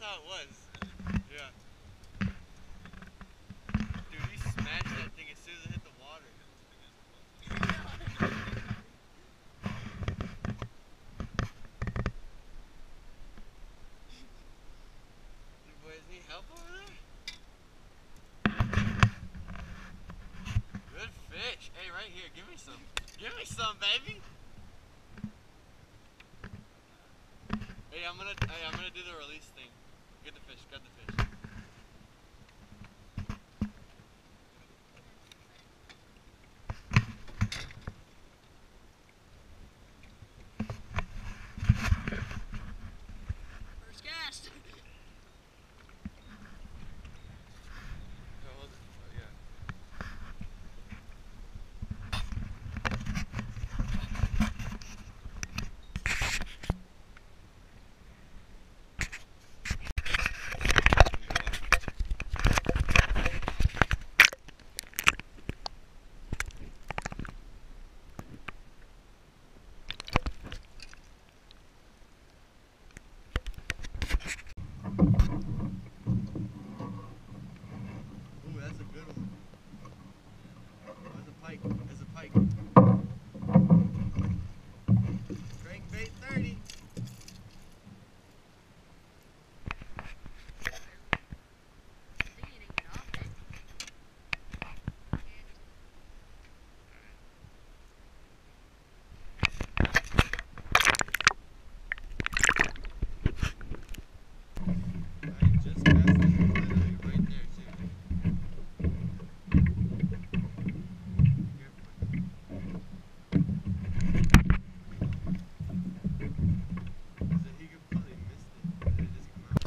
how it was. Yeah. Dude, he smashed that thing as soon as it hit the water. Dude, boy, does he need help over there? Good fish. Hey, right here, give me some. Give me some, baby. Hey, I'm gonna do the release thing. Get the fish, cut the fish. First cast. Hold it. Oh, yeah. Ooh, that's a good one. That's a pike. That's a pike. Crankbait 30. Just cast it literally right there too. He completely missed it. Did it just come out?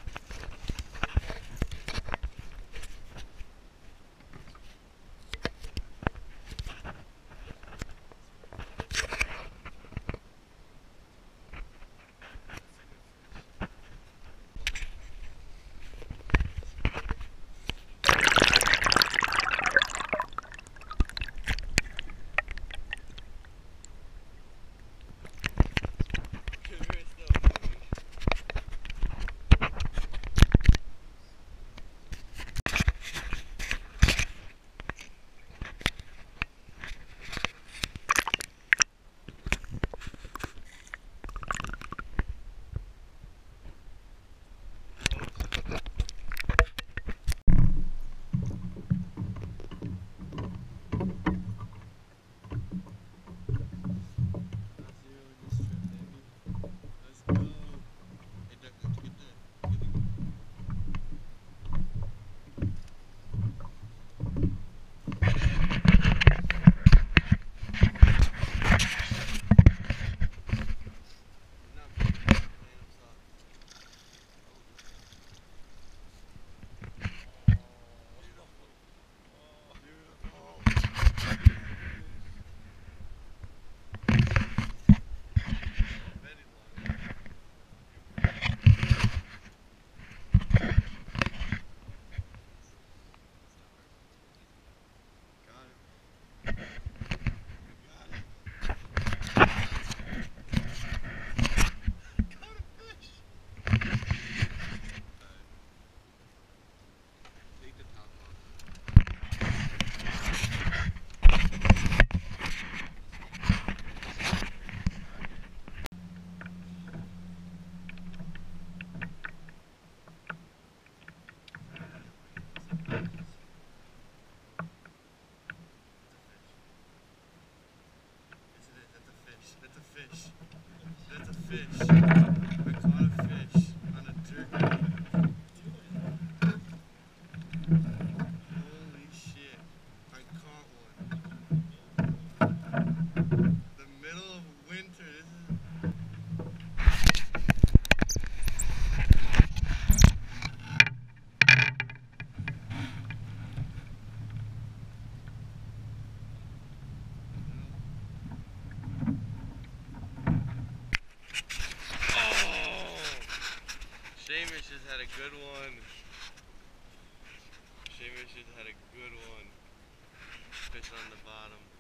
That's a fish. That's a fish. I caught a fish on a jerky. Holy shit. I caught one. The middle of winter. This is... Seamus just had a good one. Seamus just had a good one. Fish on the bottom.